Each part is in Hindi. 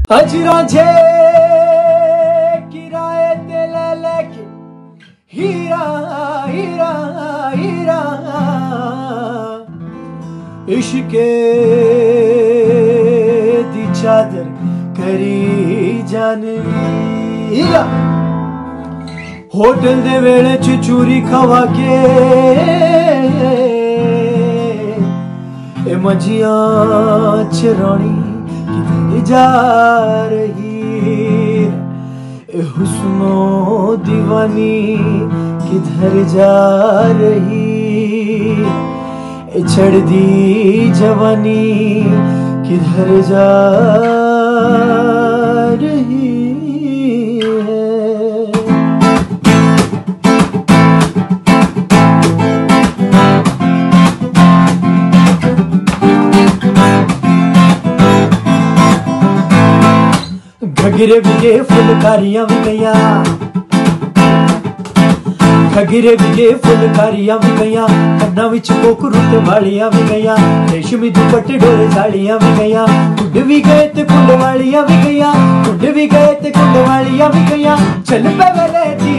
हजरा जे किराए ते ले लेके हीरा हीरा हीरा इश्के दी चादर करी जाने हीरा होटल दे वेले च चूरी खवा के ए मजिया चरानी किधर जा रही ए हुस्नो दीवानी किधर जा रही ए चढ़दी जवानी किधर जा रही घगिरे बिगे फुलकारियां भी गईया घगिरे बिगे फुलकारियां भी गईया कन्ना विच कोकरू ते वालियां भी गईया रेशमी दुपट्टे डोरे साड़ियां भी गईया कुंड भी गए ते कुंड वालियां भी गईया कुंड भी गए ते कुंड वालियां भी गईया चल पे वेले की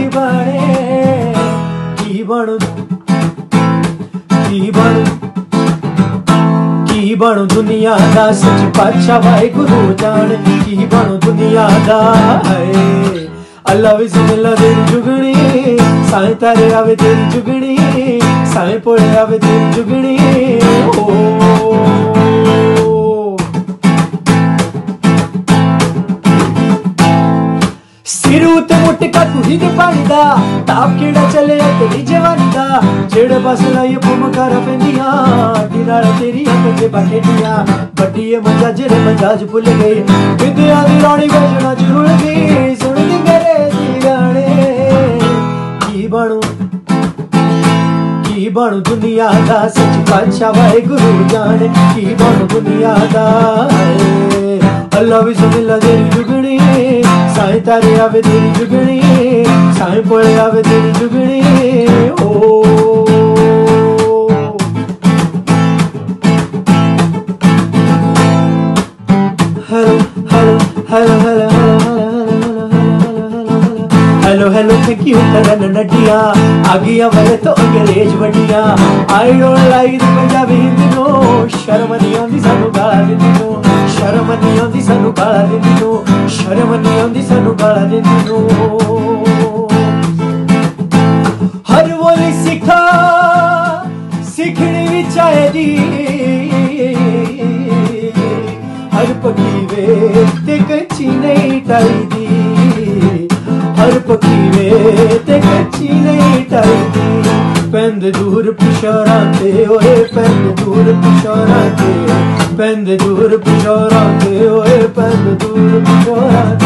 बनू दुनिया दा सच पातशाह वाहिगुरू जाने की बनू दुनिया दा है अल्लाह बिस्मिल्लाह तेरी जुगनी साईं तारे आवे तेरी जुगनी साईं पोले आवे तेरी जुगनी सिर उत्ते मुटका तुही दे पानी दा ताप केड़ा चले तेरी जवानी दा जेड़े बस लाई पुमकारा पेंदियां अड्डी नाल तेरी अक्के बाटेटियां बड्डी ए मजा जेरे मजाज भुल गए विद्या दी रानी बजना जुल गई सुन दी मेरे दी गाने की बनू दुनिया दा सच पातशाह वाहिगुरू जाने की बनू दुनिया दा अल्लाह बिस्मिल्लाह तेरी जुगनी साईं तारे आवे तेरी जुगनी साईं पोले आवे तेरी Jugni hello hello hello hello hello hello thank you Karan नडिया आ गया वाले तो अंग्रेज वडिया I don't like Punjabi Hindi no शर्म नहीं आंदी सानू गाला दिंदी नो शर्म नहीं आंदी सानू गाला दिंदी नो शर्म नहीं आंदी सानू गाला दिंदी नो हर बोली सिखा सिखनी भी चाहिदी हर पकी वे ते कच्ची नहीं टलदी हर पकी वे ते कच्ची नहीं टलदी पेंद दूर पिछोरा ते ओए पेंद दूर पिछोरा ते पेंद दूर पिछोरा ते ओए पेंद दूर पिछोरा